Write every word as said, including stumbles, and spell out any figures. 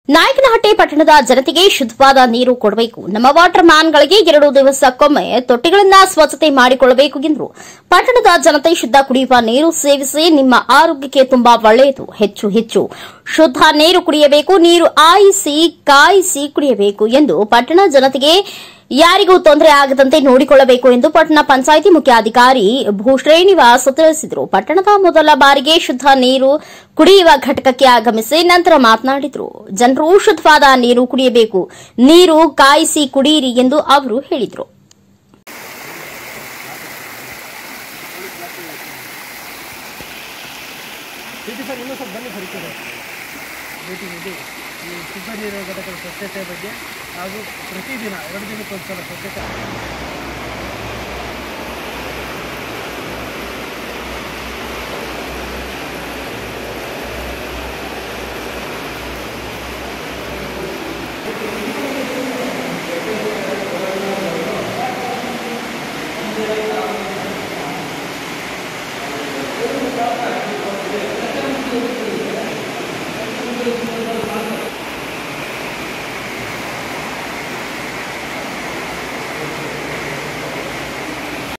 ನಾಯಕನಹಟ್ಟಿ ಪಟ್ಟಣದ ಜನತೆಗೆ ಶುದ್ಧವಾದ ನೀರು ಕೊಡಬೇಕು. ನಮ್ಮ ವಾಟರ್ ಮ್ಯಾನ್ಗಳಿಗೆ ಎರಡು ದಿವಸಕ್ಕೊಮ್ಮೆ ತೊಟ್ಟಿಗಳನ್ನ ಸ್ವಚ್ಛತೆ ಮಾಡಿಕೊಳ್ಳಬೇಕು ಎಂದರು. ಪಟ್ಟಣದ ಜನತೆ ಶುದ್ಧ ಕುಡಿಯುವ ನೀರು ಸೇವಿಸಿ ನಿಮ್ಮ ಆರೋಗ್ಯಕ್ಕೆ ತುಂಬಾ ಒಳ್ಳೆಯದು. ಹೆಚ್ಚು ಹೆಚ್ಚು ಶುದ್ಧ ನೀರು ಕುಡಿಯಬೇಕು. ನೀರು ಆಯಿಸಿ ಕಾಯಿಸಿ ಕುಡಿಯಬೇಕು ಎಂದು ಪಟ್ಟಣ ಜನತೆಗೆ ಯಾರಿಗೂ ತೊಂದರೆ ಆಗದಂತೆ ನೋಡಿಕೊಳ್ಳಬೇಕು ಎಂದು ಪಟ್ಟಣ ಪಂಚಾಯಿತಿ ಮುಖ್ಯಾಧಿಕಾರಿ ಭೂಶ್ರೀನಿವಾಸ್ ತಿಳಿಸಿದರು. ಪಟ್ಟಣದ ಮೊದಲ ಬಾರಿಗೆ ಶುದ್ಧ ನೀರು ಕುಡಿಯುವ ಘಟಕಕ್ಕೆ ಆಗಮಿಸಿ ನಂತರ ಮಾತನಾಡಿದರು. ಜನರು ಶುದ್ಧವಾದ ನೀರು ಕುಡಿಯಬೇಕು, ನೀರು ಕಾಯಿಸಿ ಕುಡಿಯಿರಿ ಎಂದು ಅವರು ಹೇಳಿದರು. ಶುದ್ಧ ನೀರಿನ ಘಟಕದ ಸ್ವಚ್ಛತೆ ಬಗ್ಗೆ ಹಾಗೂ ಪ್ರತಿದಿನ ಎರಡು ದಿನಕ್ಕೊಂದ್ಸಲ ಸ್ವಚ್ಛತೆ